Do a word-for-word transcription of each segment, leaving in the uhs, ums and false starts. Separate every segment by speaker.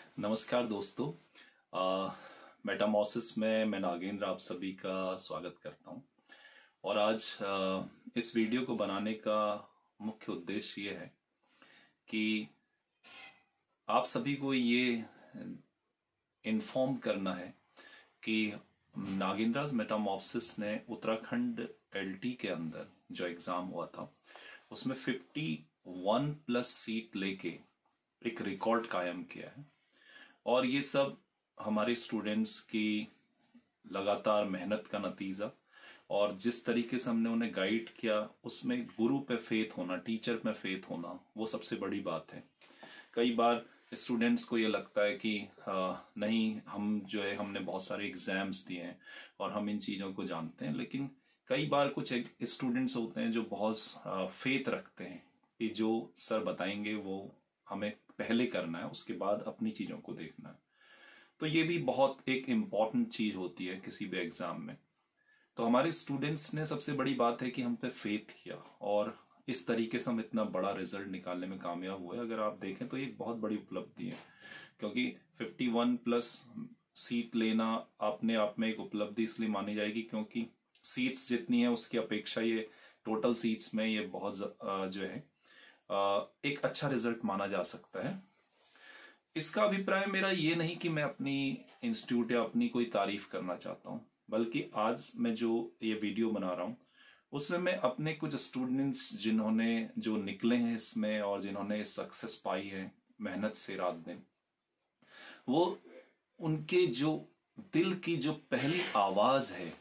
Speaker 1: नमस्कार दोस्तों। आ, मेटामॉर्सिस में मैं नागेंद्र आप सभी का स्वागत करता हूं। और आज आ, इस वीडियो को बनाने का मुख्य उद्देश्य ये है कि आप सभी को ये इन्फॉर्म करना है कि नागेंद्राज मेटामॉर्सिस ने उत्तराखंड एलटी के अंदर जो एग्ज़ाम हुआ था उसमें इक्यावन प्लस सीट लेके एक रिकॉर्ड कायम किया है। और ये सब हमारे स्टूडेंट्स की लगातार मेहनत का नतीजा और जिस तरीके से हमने उन्हें गाइड किया उसमें गुरु पे फेथ होना, टीचर पे फेथ होना, वो सबसे बड़ी बात है। कई बार स्टूडेंट्स को ये लगता है कि आ, नहीं, हम जो है हमने बहुत सारे एग्जाम्स दिए हैं और हम इन चीज़ों को जानते हैं, लेकिन कई बार कुछ स्टूडेंट्स होते हैं जो बहुत फेथ रखते हैं कि जो सर बताएंगे वो हमें पहले करना है, उसके बाद अपनी चीज़ों को देखना है। तो ये भी बहुत एक इम्पॉर्टेंट चीज़ होती है किसी भी एग्ज़ाम में। तो हमारे स्टूडेंट्स ने सबसे बड़ी बात है कि हम पे फेथ किया और इस तरीके से हम इतना बड़ा रिजल्ट निकालने में कामयाब हुए। अगर आप देखें तो ये बहुत बड़ी उपलब्धि है, क्योंकि इक्यावन प्लस सीट लेना अपने आप में एक उपलब्धि इसलिए मानी जाएगी क्योंकि सीट्स जितनी है उसकी अपेक्षा ये टोटल सीट्स में ये बहुत जो है एक अच्छा रिजल्ट माना जा सकता है। इसका अभिप्राय मेरा ये नहीं कि मैं अपनी इंस्टीट्यूट या अपनी कोई तारीफ करना चाहता हूँ, बल्कि आज मैं जो ये वीडियो बना रहा हूँ उसमें मैं अपने कुछ स्टूडेंट्स जिन्होंने जो निकले हैं इसमें और जिन्होंने सक्सेस पाई है मेहनत से रात दिन, वो उनके जो दिल की जो पहली आवाज है।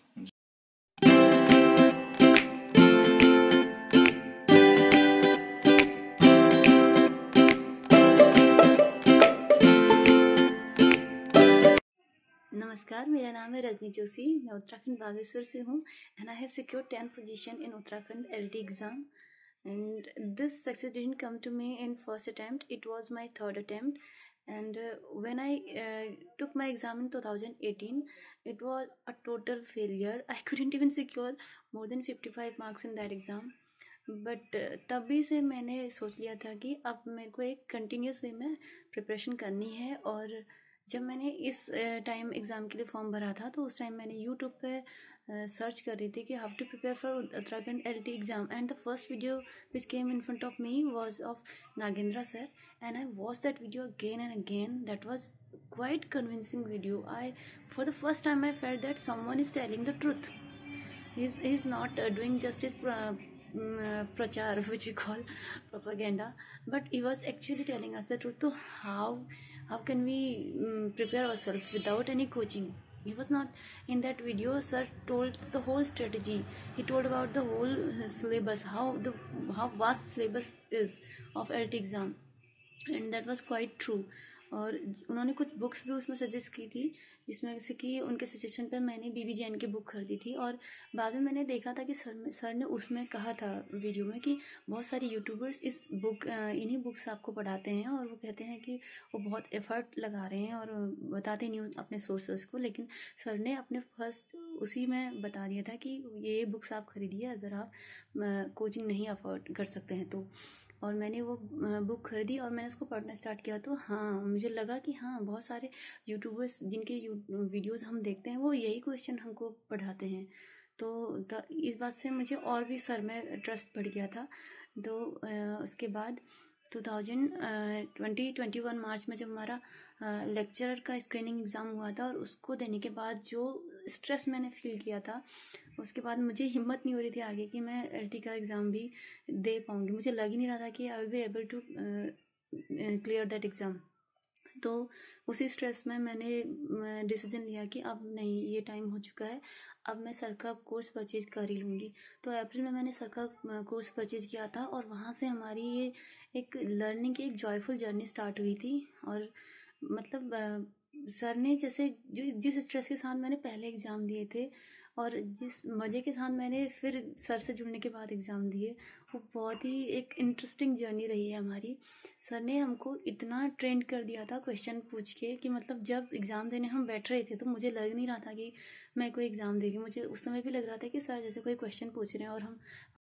Speaker 2: नमस्कार, मेरा नाम है रजनी जोशी। मैं उत्तराखंड बागेश्वर से हूँ and I have secured ten position in Uttarakhand LT exam and this success didn't come to me in first attempt. It was my third attempt, and uh, when I uh, took my exam in twenty eighteen, it was a total failure. I couldn't even secure more than fifty-five marks in that exam. But तभी से मैंने सोच लिया था कि अब मेरे को एक कंटिन्यूस वे में प्रिपरेशन करनी है। और जब मैंने इस टाइम एग्ज़ाम के लिए फॉर्म भरा था तो उस टाइम मैंने यूट्यूब पे सर्च कर रही थी कि how to prepare for Uttarakhand LT exam, and the first video which came in front of me was of Nagendra sir, and I watch that video again and again. That was quite convincing video. I for the first time I felt that someone is telling the truth. He's he's not uh, doing justice uh, um, prachar, which we call propaganda, but he was actually telling us the truth. So how how can we um, prepare ourselves without any coaching? He was not in that video. Sir told the whole strategy. He told about the whole syllabus, how the how vast syllabus is of L T exam, and that was quite true. और उन्होंने कुछ books भी उसमें suggest की थी, जिसमें जैसे कि उनके सजेशन पर मैंने बीबी जैन की बुक खरीदी थी। और बाद में मैंने देखा था कि सर में सर ने उसमें कहा था वीडियो में कि बहुत सारे यूट्यूबर्स इस बुक इन्हीं बुक्स आपको पढ़ाते हैं और वो कहते हैं कि वो बहुत एफर्ट लगा रहे हैं और बताते नहीं अपने सोर्सेस को, लेकिन सर ने अपने फर्स्ट उसी में बता दिया था कि ये बुक्स आप खरीदिए अगर आप कोचिंग नहीं अफोर्ड कर सकते हैं तो। और मैंने वो बुक खरीदी और मैंने उसको पढ़ना स्टार्ट किया तो हाँ, मुझे लगा कि हाँ, बहुत सारे यूट्यूबर्स जिनके वीडियोस हम देखते हैं वो यही क्वेश्चन हमको पढ़ाते हैं। तो इस बात से मुझे और भी सर में ट्रस्ट बढ़ गया था। तो उसके बाद two thousand twenty twenty one March में जब हमारा लेक्चरर का स्क्रीनिंग एग्ज़ाम हुआ था और उसको देने के बाद जो स्ट्रेस मैंने फील किया था, उसके बाद मुझे हिम्मत नहीं हो रही थी आगे कि मैं एलटी का एग्ज़ाम भी दे पाऊँगी। मुझे लग ही नहीं रहा था कि I will be able to clear that exam. तो उसी स्ट्रेस में मैंने डिसीजन लिया कि अब नहीं, ये टाइम हो चुका है, अब मैं सर का कोर्स परचेज कर ही लूँगी। तो अप्रैल में मैंने सर का कोर्स परचेज किया था और वहाँ से हमारी ये एक लर्निंग की एक जॉयफुल जर्नी स्टार्ट हुई थी। और मतलब सर ने जैसे जो जिस स्ट्रेस के साथ मैंने पहले एग्ज़ाम दिए थे और जिस मज़े के साथ मैंने फिर सर से जुड़ने के बाद एग्ज़ाम दिए, वो बहुत ही एक इंटरेस्टिंग जर्नी रही है हमारी। सर ने हमको इतना ट्रेंड कर दिया था क्वेश्चन पूछ के कि मतलब जब एग्ज़ाम देने हम बैठ रहे थे तो मुझे लग नहीं रहा था कि मैं कोई एग्ज़ाम देगी। मुझे उस समय भी लग रहा था कि सर जैसे कोई क्वेश्चन पूछ रहे हैं और हम